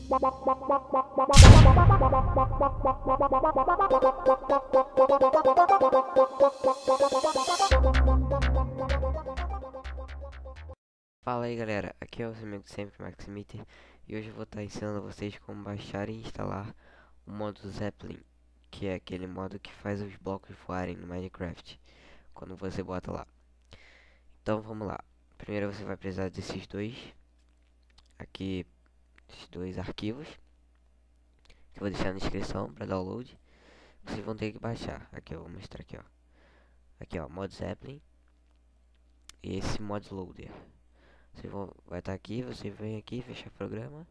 Fala aí galera, aqui é o seu amigo de sempre, Maximiter, e hoje eu vou estar ensinando vocês como baixar e instalar o modo Zeppelin, que é aquele modo que faz os blocos voarem no Minecraft, quando você bota lá. Então vamos lá, primeiro você vai precisar desses dois, aqui, esses dois arquivos, que eu vou deixar na descrição para download. Vocês vão ter que baixar, aqui eu vou mostrar aqui ó, modo Zeppelin, e esse mod loader. Vai estar aqui, você vem aqui, fecha o programa,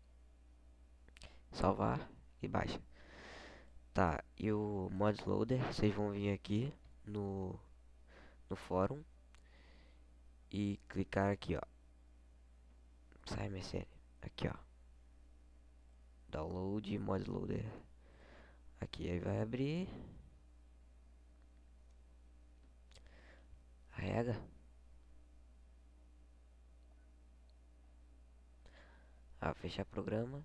salvar e baixa. Tá, e o mod loader, vocês vão vir aqui no fórum e clicar aqui, ó. Sai MSN, aqui ó. Download mod loader. Aqui aí vai abrir. Carrega. Fechar programa.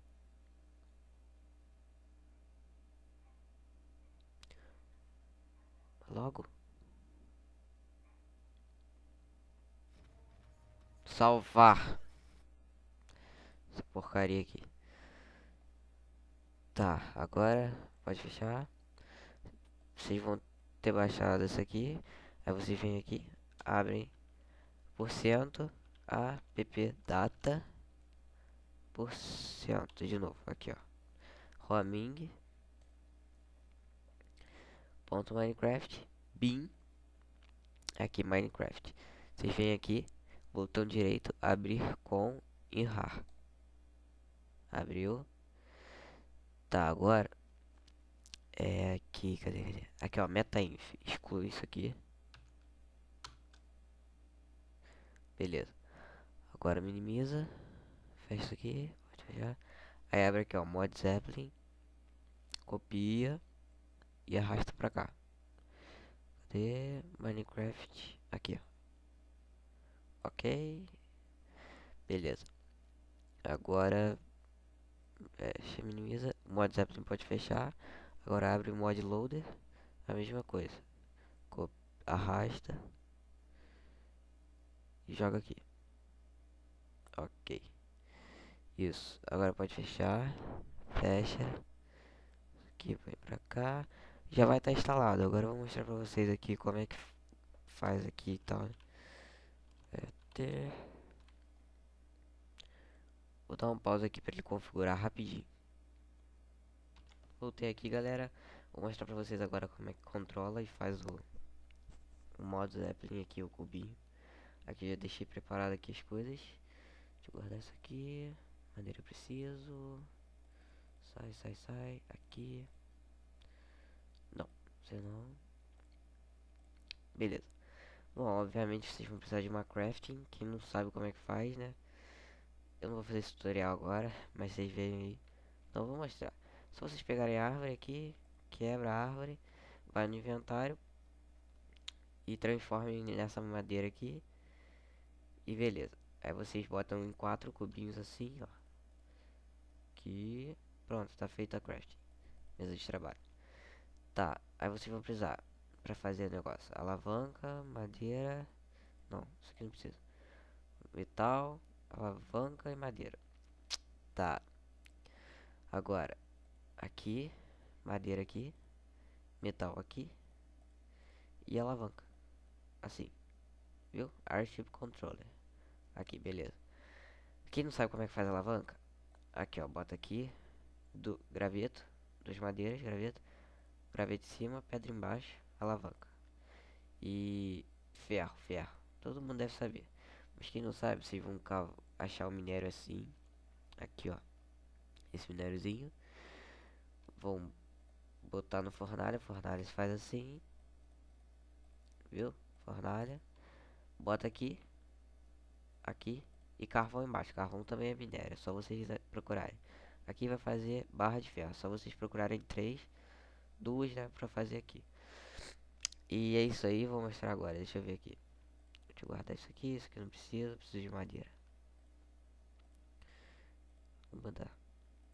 Logo. Salvar. Essa porcaria aqui. Tá, agora pode fechar. Vocês vão ter baixado isso aqui. Aí vocês vêm aqui, abrem porcento app data porcento de novo aqui ó, roaming ponto Minecraft bin aqui Minecraft. Vocês vêm aqui, botão direito, abrir com enrar. Abriu. Tá, agora é aqui, cadê? Aqui ó, metainf, exclui isso aqui. Beleza. Agora minimiza, fecha isso aqui, pode fechar. Aí abre aqui ó, mod Zeppelin, copia e arrasta pra cá. Cadê? Minecraft, aqui ó. Ok. Beleza. Agora minimiza, o mod Zeppelin pode fechar. Agora abre o mod loader, a mesma coisa. Arrasta e joga aqui. Ok. Isso. Agora pode fechar. Fecha. Aqui, vem pra cá. Já vai estar instalado. Agora eu vou mostrar pra vocês aqui como é que faz aqui e tal. Vou dar um pause aqui para ele configurar rapidinho. Voltei aqui, galera. Vou mostrar pra vocês agora como é que controla e faz o modo Zeppelin aqui, o cubinho. Aqui já deixei preparado aqui as coisas. Deixa eu guardar isso aqui. Madeira eu preciso. Sai. Aqui. Não, você não. Beleza. Bom, obviamente vocês vão precisar de uma crafting. Quem não sabe como é que faz, né? Eu não vou fazer esse tutorial agora, mas vocês veem aí. Então eu vou mostrar. Se vocês pegarem a árvore aqui, quebra a árvore, vai no inventário e transformem nessa madeira aqui. E beleza. Aí vocês botam em 4 cubinhos assim, ó. Aqui. Pronto, tá feita a crafting. Mesa de trabalho. Tá, aí vocês vão precisar pra fazer o negócio. Alavanca, madeira. Não, isso aqui não precisa. Metal, alavanca e madeira. Tá. Agora, aqui, madeira aqui, metal aqui e alavanca. Assim, viu? Airship Controller. Aqui, beleza. Quem não sabe como é que faz a alavanca? Aqui, ó, bota aqui, do graveto, duas madeiras, graveto em cima, pedra embaixo, alavanca. E ferro. Todo mundo deve saber. Mas quem não sabe, vocês vão achar o minério assim. Aqui, ó. Esse minériozinho. Vão botar no fornalha. Fornalha se faz assim. Viu? Fornalha. Bota aqui. Aqui. E carvão embaixo. Carvão também é minério. É só vocês procurarem. Aqui vai fazer barra de ferro. Só vocês procurarem 3. 2, né? Pra fazer aqui. E é isso aí. Vou mostrar agora. Deixa eu ver aqui. Deixa eu guardar isso aqui. Isso aqui não precisa. Preciso de madeira. Vou botar.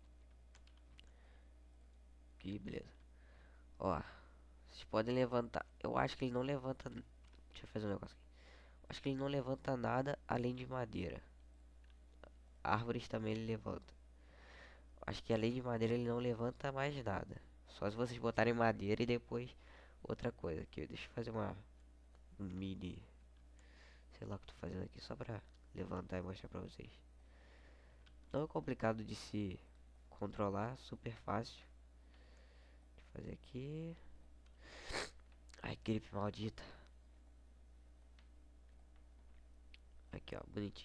aqui, beleza. Ó, vocês podem levantar. Eu acho que ele não levanta. Deixa eu fazer um negócio aqui. Acho que ele não levanta nada além de madeira. Árvores também ele levanta. Acho que além de madeira ele não levanta mais nada. Só se vocês botarem madeira e depois outra coisa aqui. Deixa eu fazer um mini. Sei lá o que eu tô fazendo aqui só pra levantar e mostrar pra vocês. Não é complicado de se controlar, super fácil. Deixa eu fazer aqui. Ai, gripe maldita. Aqui, ó, bonitinho.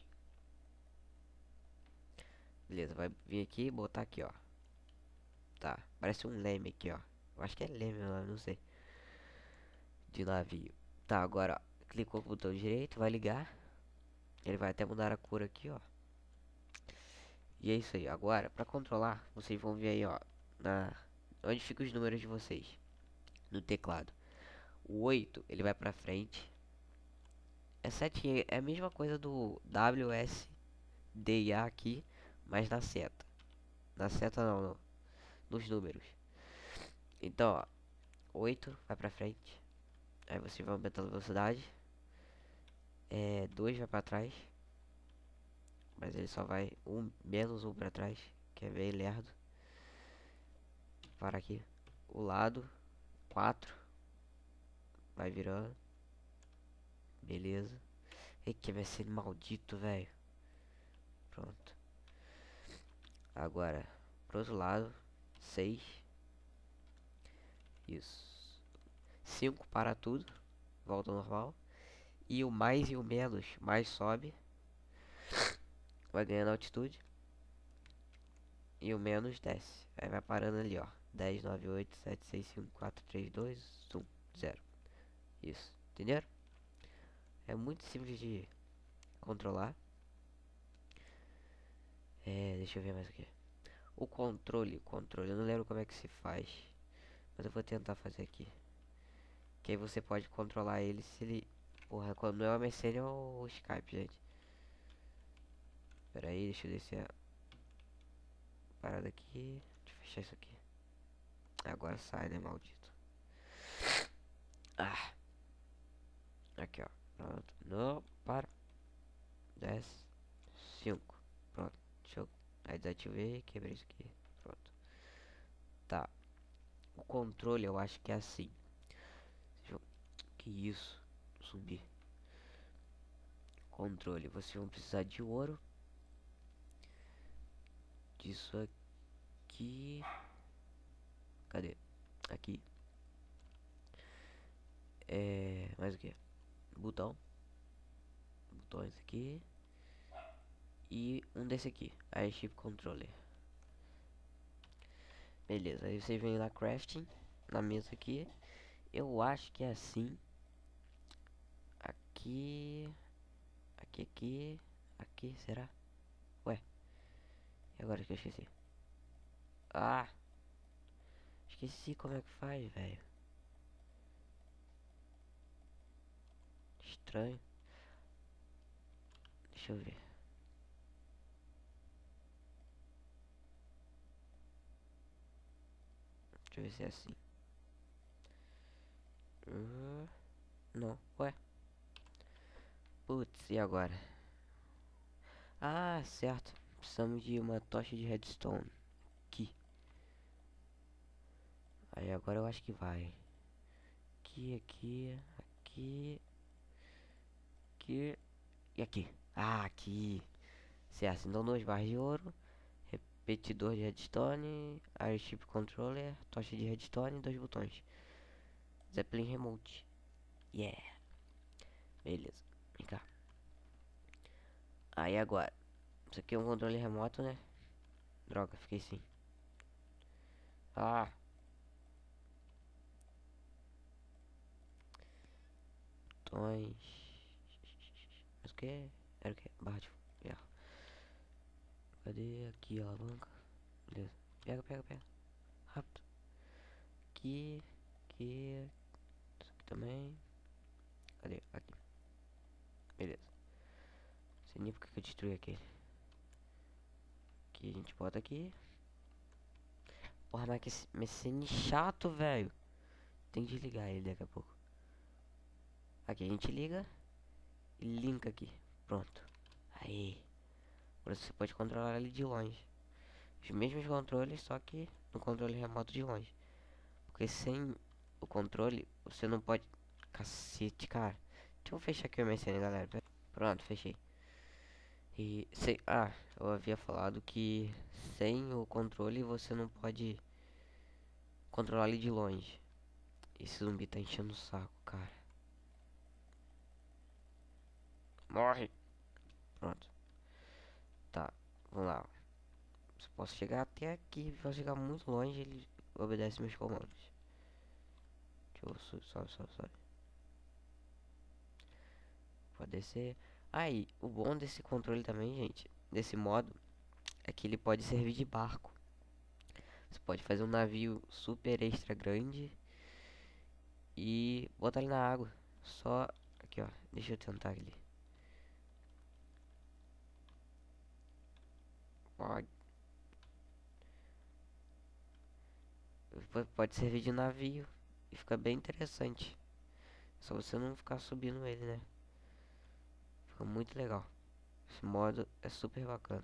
Beleza, vai vir aqui e botar aqui, ó. Tá, parece um leme aqui, ó. Eu acho que é leme, eu não sei. De navio. Tá, agora, ó. Clicou com o botão direito, vai ligar. Ele vai até mudar a cor aqui, ó. E é isso aí. Agora, pra controlar, vocês vão ver aí, ó. Onde ficam os números de vocês. No teclado. O 8, ele vai pra frente. É 7, é a mesma coisa do WSDA aqui, mas na seta. Na seta não, nos números. Então, ó. 8 vai pra frente. Aí você vai aumentando a velocidade. 2 vai pra trás. Mas ele só vai menos um pra trás. Que é bem lerdo. Para aqui. O lado. 4. Vai virando. Beleza. E que vai ser maldito, velho. Pronto. Agora, pro outro lado. 6. Isso. 5 para tudo. Volta ao normal. E o mais e o menos. Mais sobe. Vai ganhando altitude. E o menos desce. Aí vai parando ali, ó. 10, 9, 8, 7, 6, 5, 4, 3, 2, 1, 0. Isso. Entenderam? É muito simples de controlar. Deixa eu ver mais aqui. O controle, eu não lembro como é que se faz. Mas eu vou tentar fazer aqui. Que aí você pode controlar ele se ele... Porra, quando não é o MSN é o Skype, gente. Pera aí, deixa eu descer a parada aqui. Deixa eu fechar isso aqui. Agora sai, né, maldito. Ah. Aqui, ó. Pronto. Não, para. 10, 5. Pronto. Deixa eu... Aí desativei, quebrei isso aqui. Pronto. Tá. O controle eu acho que é assim. Que isso? Subir. Controle. Vocês vão precisar de ouro. Disso aqui. Cadê? Aqui. Mais o que? Botão. Botões aqui. E um desse aqui. Airship Controller. Beleza. Aí você vem na crafting. Na mesa aqui. Eu acho que é assim. Aqui. Aqui, será? Ué. E agora que eu esqueci? Ah! Esqueci como é que faz, velho. Estranho. Deixa eu ver. Deixa eu ver se é assim. Não. Ué. Putz, e agora? Ah, certo. Precisamos de uma tocha de redstone. Aqui. Aí agora eu acho que vai. Aqui. E aqui. Ah, aqui. Certo, então 2 barras de ouro. Repetidor de redstone. Airship controller. Tocha de redstone e 2 botões. Zeppelin remote. Yeah. Beleza. Vem cá. Aí agora. Isso aqui é um controle remoto, né? Droga, fiquei sem. Ah. Botões. Mas o que? Era o que? Barra de ferro. Cadê? Aqui a alavanca. Beleza. Pega. Rápido. Aqui. Isso aqui também. Cadê? Aqui. Beleza. Sei nem porque que eu destruí aquele. Aqui a gente bota aqui. Porra, mas que MSN chato, velho. Tem que desligar ele daqui a pouco. Aqui a gente liga e linka aqui. Pronto. Aí. Agora você pode controlar ele de longe. Os mesmos controles, só que no controle remoto de longe. Porque sem o controle, você não pode... Cacete, cara. Deixa eu fechar aqui o MSN, galera. Pronto, fechei. E sem... Ah, eu havia falado que sem o controle você não pode controlar ele de longe. Esse zumbi tá enchendo o saco, cara. Morre! Pronto. Tá, vamos lá. Se posso chegar até aqui, posso chegar muito longe, ele obedece meus comandos. Deixa eu sobe. Pode descer. Aí, o bom desse controle também, gente, desse modo, é que ele pode servir de barco. Você pode fazer um navio super extra grande e botar ele na água. Só aqui, ó. Deixa eu tentar ali. Pode, pode servir de navio e fica bem interessante. Só você não ficar subindo ele, né? Fica muito legal. Esse modo é super bacana.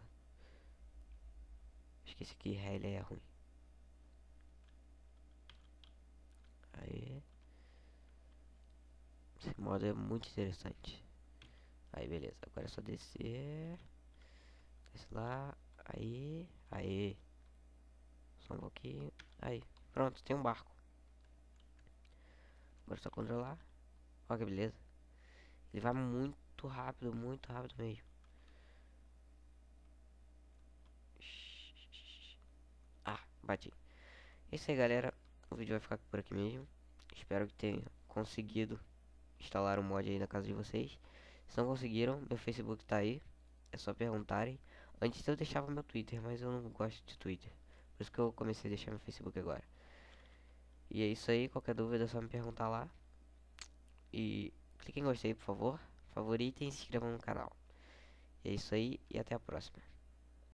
Acho que esse aqui ele é ruim. Aí, esse modo é muito interessante. Aí, beleza. Agora é só descer. Desce lá. Aí. Só um pouquinho. Aí. Pronto, tem um barco. Agora é só controlar. Olha que beleza. Ele vai muito rápido mesmo. Ah, bati. É isso aí, galera. O vídeo vai ficar por aqui mesmo. Espero que tenham conseguido instalar o mod aí na casa de vocês. Se não conseguiram, meu Facebook tá aí. É só perguntarem. Antes eu deixava meu Twitter, mas eu não gosto de Twitter. Por isso que eu comecei a deixar meu Facebook agora. E é isso aí. Qualquer dúvida é só me perguntar lá. E clique em gostei, por favor. Favoritem e se inscrevam no canal. E é isso aí e até a próxima.